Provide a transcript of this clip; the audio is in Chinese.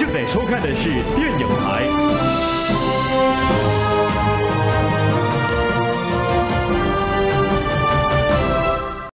在收看的是电影台。